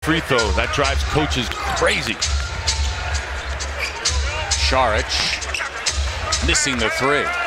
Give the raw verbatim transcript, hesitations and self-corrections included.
free throw. That drives coaches crazy. Saric missing the three.